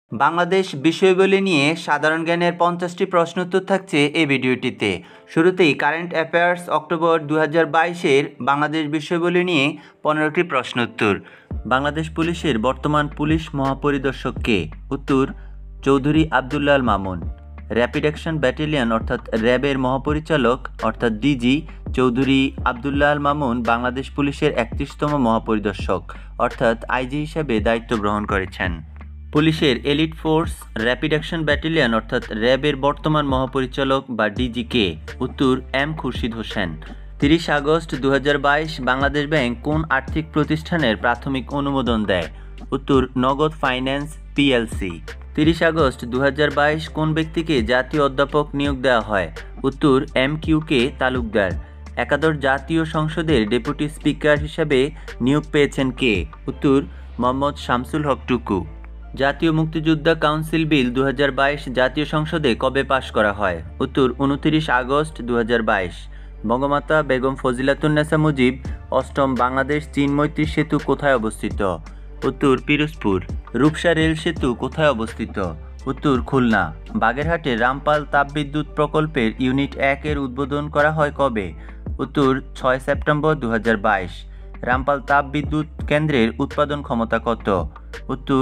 বাংলাদেশ বিষয়বলী নিয়ে সাধারণ জ্ঞানের 50টি প্রশ্নোত্তর থাকছে এই ভিডিওটিতে। শুরুতেই কারেন্ট অ্যাফেয়ার্স অক্টোবর 2022-এর বাংলাদেশ বিষয়বলী নিয়ে 15টি প্রশ্নোত্তর। বাংলাদেশ পুলিশের বর্তমান পুলিশ মহাপরিদর্শক কে? উত্তর Chowdhury Abdullah Al Mamun. Rapid action battalion অর্থাৎ র্যাবের মহাপরিচালক অর্থাৎ ডিজি চৌধুরী আবদুল্লাহ আল মামুন বাংলাদেশ পুলিশের 31তম মহাপরিদর্শক অর্থাৎ আইজি হিসেবে দায়িত্ব গ্রহণ করেছেন। পুলিশের elite force rapid action battalion অর্থাৎ র্যাবের বর্তমান মহাপরিচালক বা ডিজি কে? উত্তর M Khurshid Hossain. 30 August 2022 Bangladesh bank কোন আর্থিক প্রতিষ্ঠানের প্রাথমিক অনুমোদন দেয়? উত্তর নগদ ফাইন্যান্স পিএলসি। 30 আগস্ট 2022 কোন ব্যক্তিকে জাতীয় অধ্যাপক নিয়োগ দেওয়া হয়? উত্তর এম কিউ কে তালুকদার। একাদশ জাতীয় সংসদের ডেপুটি স্পিকার হিসাবে নিয়োগ পেয়েছেন কে? উত্তর মোহাম্মদ শামসুল হক টুকু। জাতীয় মুক্তিযোদ্ধা কাউন্সিল বিল 2022 জাতীয় সংসদে কবে পাশ করা হয়? উত্তর 29 আগস্ট 2022। বঙ্গমাতা বেগম ফজিলাতুন্নেসা মুজিব অষ্টম বাংলাদেশ চীন মৈত্রী সেতু কোথায় অবস্থিত? উত্তর পিরোজপুর। রূপসা রেল সেতু কোথায় অবস্থিত? উত্তর খুলনা। বাগেরহাটে রামপাল তাপবিদ্যুৎ প্রকল্পের ইউনিট 1 এর উদ্বোধন করা হয় কবে? উত্তর 6 সেপ্টেম্বর 2022। রামপাল তাপবিদ্যুৎ কেন্দ্রের উৎপাদন ক্ষমতা কত? উত্তর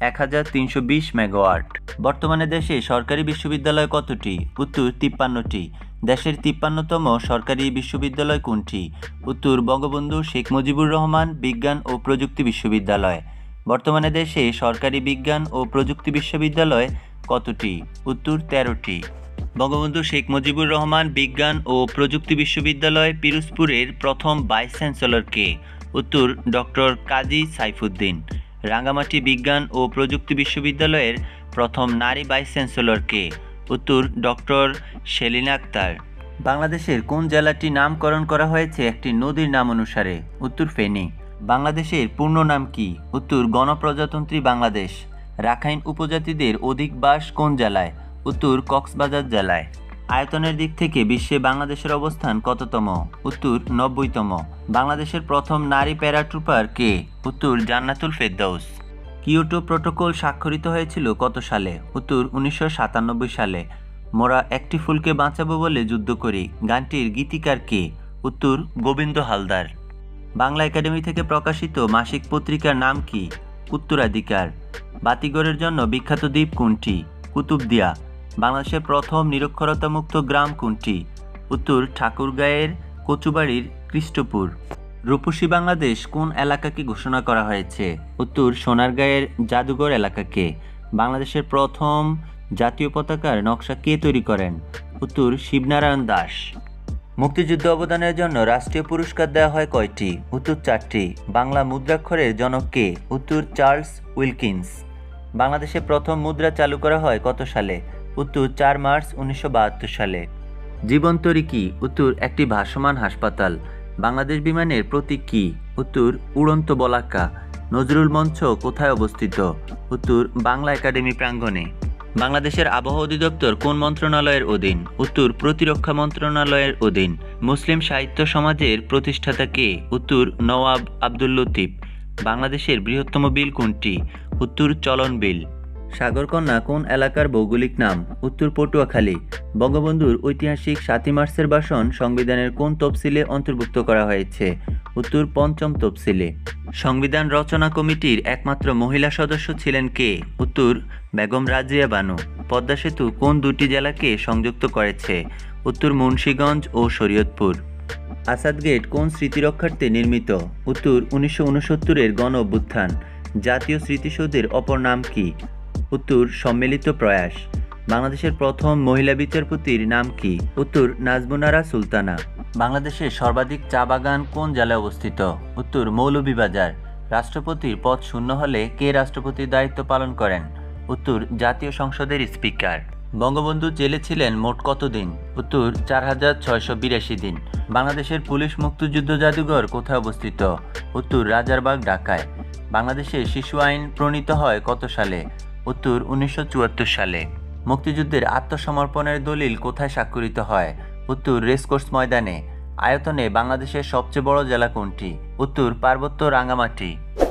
1320 মেগাওয়াট। বর্তমানে দেশে সরকারি বিশ্ববিদ্যালয় কতটি? উত্তর 53টি। দেশের 53তম সরকারি বিশ্ববিদ্যালয় কোনটি? উত্তর বঙ্গবন্ধু শেখ মুজিবুর রহমান বিজ্ঞান ও প্রযুক্তি বিশ্ববিদ্যালয়। বর্তমানে দেশে সরকারি বিজ্ঞান ও প্রযুক্তি বিশ্ববিদ্যালয় কতটি? উত্তর 13টি। বঙ্গবন্ধু শেখ মুজিবুর রহমান বিজ্ঞান ও প্রযুক্তি বিশ্ববিদ্যালয় পিরোজপুরের প্রথম ভাইস চ্যান্সেলর কে? উত্তর ডক্টর কাজী সাইফুদ্দিন। রাঙ্গামাটি বিজ্ঞান ও প্রযুক্তি বিশ্ববিদ্যালয়ের প্রথম নারী ভাইস চ্যান্সেলর কে? উত্তর ডক্টর সেলিনা আক্তার। বাংলাদেশের কোন জেলাটি নামকরণ করা হয়েছে একটি নদীর নাম অনুসারে? উত্তর ফেনী। বাংলাদেশের পূর্ণ নাম কি? উত্তর গণপ্রজাতন্ত্রী বাংলাদেশ। রাখাইন উপজাতিদের অধিক বাস কোন জেলায়? উত্তর কক্সবাজার জেলায়। আয়তনের দিক থেকে বিশ্বে বাংলাদেশের অবস্থান কততম? উত্তর 90তম। বাংলাদেশের প্রথম নারী প্যারাট্রুপার কে? উত্তর জান্নাতুল ফেরদৌস। কিয়োটো প্রোটোকল স্বাক্ষরিত হয়েছিল কত সালে? উত্তর 1997 সালে। মোরা একটি ফুলকে বাঁচাবো বলে যুদ্ধ করি গানটির গীতিকার কে? উত্তর গোবিন্দ হালদার। বাংলা একাডেমি থেকে প্রকাশিত মাসিক পত্রিকার নাম কি? উত্তরাধিকার। বাতিঘরের জন্য বিখ্যাত দ্বীপ কোনটি? কুতুবদিয়া। বাংলাদেশের প্রথম নিরক্ষরতামুক্ত গ্রাম কোনটি? উত্তর ঠাকুরগাঁয়ের কচুবাড়ির কৃষ্টপুর। রূপসী বাংলাদেশ কোন এলাকাকে ঘোষণা করা হয়েছে? উত্তর সোনারগাঁয়ের জাদুঘর এলাকাকে। বাংলাদেশের প্রথম জাতীয় পতাকার নকশা কে তৈরি করেন? উত্তর শিবনারায়ণ দাস। মুক্তিযুদ্ধ অবদানের জন্য রাষ্ট্রীয় পুরস্কার দেওয়া হয় কয়টি? উত্তর 4টি। বাংলা মুদ্রাক্ষরের জনক কে? উত্তর চার্লস উইলকিন্স। বাংলাদেশে প্রথম মুদ্রা চালু করা হয় কত সালে? উত্তর 4 মার্চ 1972 সালে। জীবন্তরী কি? উত্তর একটি ভাসমান হাসপাতাল। বাংলাদেশ বিমানের প্রতীক কি? উত্তর উড়ন্ত বলাকা। নজরুল মঞ্চ কোথায় অবস্থিত? উত্তর বাংলা একাডেমি প্রাঙ্গণে। বাংলাদেশের আবহাওয়া অধিদপ্তর কোন মন্ত্রণালয়ের অধীন? উত্তর প্রতিরক্ষা মন্ত্রণালয়ের অধীন। মুসলিম সাহিত্য সমাজের প্রতিষ্ঠাতা কে? উত্তর নওয়াব আব্দুল লতিফ। বাংলাদেশের বৃহত্তম বিল কোনটি? উত্তর চলন বিল। সাগরকন্যা কোন এলাকার ভৌগোলিক নাম? উত্তর পটুয়াখালী। বঙ্গবন্ধুর ঐতিহাসিক 7 মার্চের ভাষণ সংবিধানের কোন তফসিলে অন্তর্ভুক্ত করা হয়েছে? উত্তর 5ম তফসিলে। সংবিধান রচনা কমিটির একমাত্র মহিলা সদস্য ছিলেন কে? উত্তর বেগম রাজিয়া বানু। পদ্মা সেতু কোন 2টি জেলাকে সংযুক্ত করেছে? উত্তর মুন্সিগঞ্জ ও শরীয়তপুর। আসাদ গেট কোন স্মৃতিরক্ষার্থে নির্মিত? উত্তর 1969-এর গণ অভ্যুত্থান। জাতীয় স্মৃতিসৌধের অপর নাম কি? উত্তর সম্মিলিত প্রয়াস। বাংলাদেশের প্রথম মহিলা বিচারপতির নাম কি? উত্তর নাজমুনারা সুলতানা। বাংলাদেশের সর্বাধিক চা বাগান কোন জেলায় অবস্থিত? উত্তর মৌলভীবাজার। রাষ্ট্রপতির পদ শূন্য হলে কে রাষ্ট্রপতির দায়িত্ব পালন করেন? উত্তর জাতীয় সংসদের স্পিকার। বঙ্গবন্ধু জেলে ছিলেন মোট কতদিন? উত্তর 4682 দিন। বাংলাদেশের পুলিশ মুক্তিযুদ্ধ জাদুঘর কোথায় অবস্থিত? উত্তর রাজারবাগ ঢাকায়। বাংলাদেশে শিশু আইন প্রণীত হয় কত সালে? উত্তর 1974 সালে। মুক্তিযুদ্ধের আত্মসমর্পণের দলিল কোথায় স্বাক্ষরিত হয়? উত্তর রেসকোর্স ময়দানে। আয়তনে বাংলাদেশের সবচেয়ে বড় জেলা কোনটি? উত্তর পার্বত্য রাঙ্গামাটি।